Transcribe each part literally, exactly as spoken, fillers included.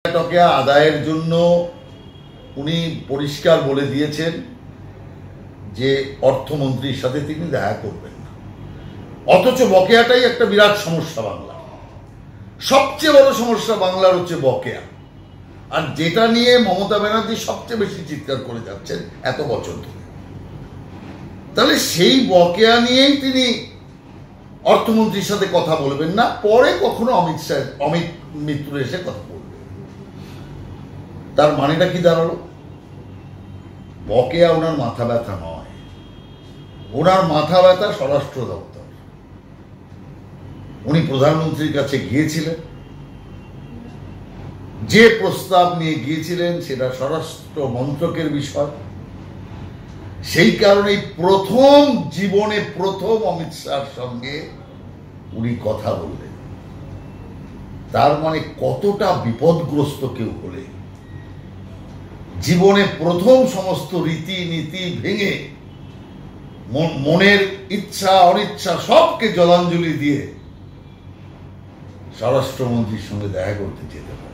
টকেয়া আদায়ের জন্য উনি পরিষ্কার বলে দিয়েছেন যে অর্থমন্ত্রীর সাথে তিনি দেখা করবেন না। অথচ বকেয়াটাই একটা বিরাট সমস্যা বাংলা। সবচেয়ে বড় সমস্যা বাংলার হচ্ছে বকেয়া, আর যেটা নিয়ে মমতা ব্যানার্জি সবচেয়ে বেশি চিৎকার করে যাচ্ছেন এত বছর ধরে। তাহলে সেই বকেয়া নিয়েই তিনি অর্থমন্ত্রীর সাথে কথা বলবেন না, পরে কখনো অমিত শাহ অমিত মিত্র এসে কথা বলবেন। তার মানেটা কি দাঁড়ালো? বকেয়া ওনার মাথা ব্যথা নয়, ওনার মাথা ব্যথা স্বরাষ্ট্র দপ্তর। উনি প্রধানমন্ত্রীর কাছে গিয়েছিলেন, যে প্রস্তাব নিয়ে গিয়েছিলেন সেটা স্বরাষ্ট্র মন্ত্রকের বিষয়। সেই কারণে প্রথম জীবনে প্রথম অমিত শাহর সঙ্গে উনি কথা বললেন। তার মানে কতটা বিপদগ্রস্ত কেউ হলে জীবনে প্রথম সমস্ত রীতি নীতি ভেঙে মনের ইচ্ছা অনিচ্ছা সবকে জলাঞ্জলি দিয়ে স্বরাষ্ট্রমন্ত্রীর সঙ্গে দেখা করতে যেতে পারে।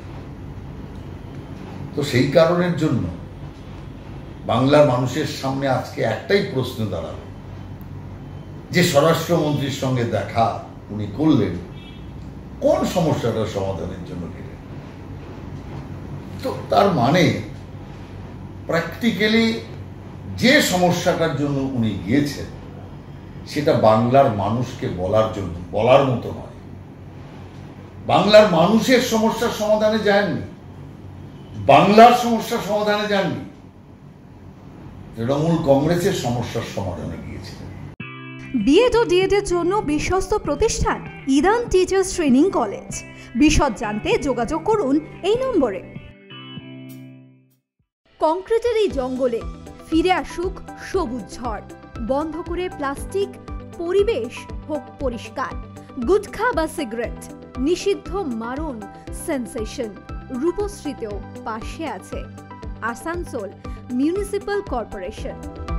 তো সেই কারণের জন্য বাংলার মানুষের সামনে আজকে একটাই প্রশ্ন দাঁড়ালো যে স্বরাষ্ট্রমন্ত্রীর সঙ্গে দেখা উনি করলেন কোন সমস্যাটার সমাধানের জন্য গেলেন। তো তার মানে প্র্যাকটিক্যালি যে সমস্যাটার জন্য উনি গিয়েছেন সেটা বাংলার মানুষকে বলার জন্য বলার মতো নয়। বাংলার মানুষের সমস্যার সমাধানে যাননি, বাংলার সমস্যার সমাধানে যাননি, তৃণমূল কংগ্রেসের সমস্যার সমাধানে গিয়েছিলেন। বিএড ও ডিএড এর জন্য বিশ্বস্ত প্রতিষ্ঠান ইরান টিচার্স ট্রেনিং কলেজ। বিশদ জানতে যোগাযোগ করুন এই নম্বরে। কংক্রিটের এই জঙ্গলে ফিরে আসুক সবুজ ঝড়, বন্ধ করে প্লাস্টিক, পরিবেশ হোক পরিষ্কার। গুটখা বা সিগারেট নিষিদ্ধ, মারণ সেন্সেশন। রূপশ্রীতেও পাশে আছে আসানসোল মিউনিসিপাল কর্পোরেশন।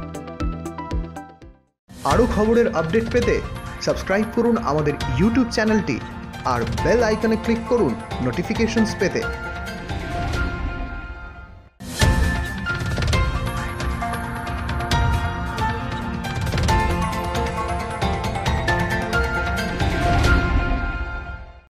আরও খবরের আপডেট পেতে সাবস্ক্রাইব করুন আমাদের ইউটিউব চ্যানেলটি আর বেল আইকনে ক্লিক করুন নোটিফিকেশনস পেতে।